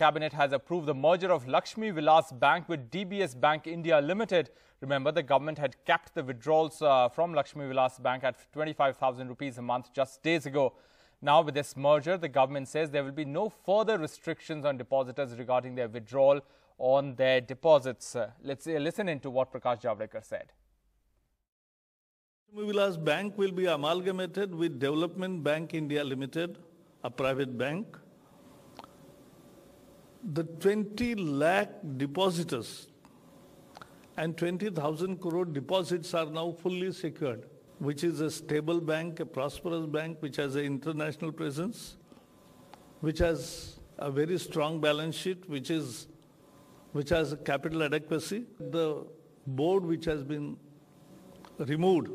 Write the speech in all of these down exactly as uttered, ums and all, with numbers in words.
Cabinet has approved the merger of Lakshmi Vilas Bank with D B S Bank India Limited. Remember, the government had capped the withdrawals uh, from Lakshmi Vilas Bank at twenty-five thousand rupees a month just days ago. Now, with this merger, the government says there will be no further restrictions on depositors regarding their withdrawal on their deposits. Uh, let's uh, listen into what Prakash Javadekar said. Lakshmi Vilas Bank will be amalgamated with Development Bank India Limited, a private bank. The twenty lakh depositors and twenty thousand crore deposits are now fully secured, which is a stable bank, a prosperous bank, which has an international presence, which has a very strong balance sheet, which is, which has a capital adequacy. The board which has been removed,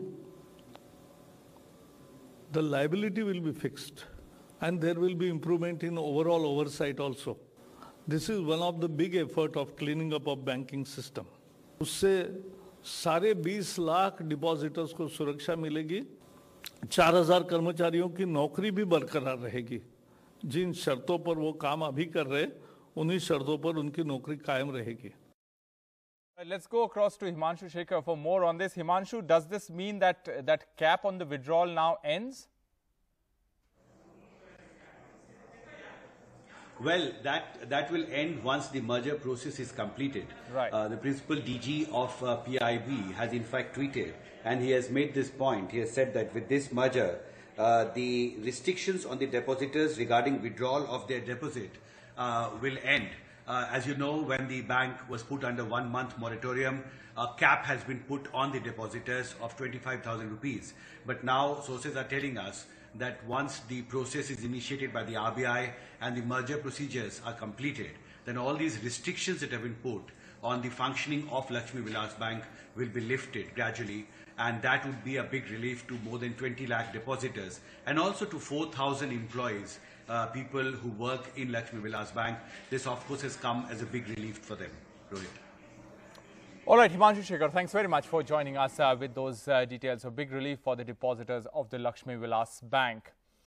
the liability will be fixed, and there will be improvement in overall oversight also. This is one of the big effort of cleaning up of banking system. उससे सारे बीस lakh depositors को सुरक्षा मिलेगी, चार हजार कर्मचारियों की नौकरी भी बरकरार रहेगी। जिन शर्तों पर वो काम अभी कर रहे, उन्हीं शर्तों पर उनकी नौकरी कायम रहेगी। Let's go across to Himanshu Shekhar for more on this. Himanshu, does this mean that that cap on the withdrawal now ends? Well, that that will end once the merger process is completed. Right. Uh, the principal D G of uh, P I B has in fact tweeted, and he has made this point. He has said that with this merger, uh, the restrictions on the depositors regarding withdrawal of their deposit uh, will end. Uh, as you know, when the bank was put under one month moratorium, a cap has been put on the depositors of twenty-five thousand rupees. But now sources are telling us that once the process is initiated by the R B I and the merger procedures are completed, then all these restrictions that have been put on the functioning of Lakshmi Vilas Bank will be lifted gradually, and that would be a big relief to more than twenty lakh depositors and also to four thousand employees, uh, people who work in Lakshmi Vilas Bank. This of course has come as a big relief for them. Rohit. All right, Himanshu Shekhar, thanks very much for joining us uh, with those uh, details. A big relief for the depositors of the Lakshmi Vilas Bank.